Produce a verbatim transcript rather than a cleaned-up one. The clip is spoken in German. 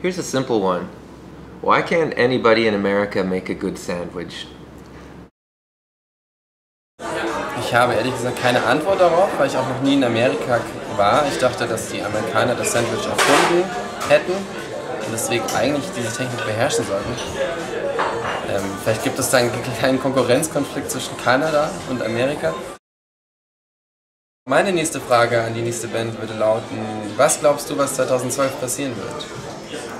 Here's a simple one. Why can't anybody in America make a good sandwich? Ich habe ehrlich gesagt keine Antwort darauf, weil ich auch noch nie in Amerika war. Ich dachte, dass die Amerikaner das Sandwich erfunden hätten und deswegen eigentlich diese Technik beherrschen sollten. Ähm, vielleicht gibt es da einen kleinen Konkurrenzkonflikt zwischen Kanada und Amerika. Meine nächste Frage an die nächste Band würde lauten: Was glaubst du, was zweitausendzwölf passieren wird?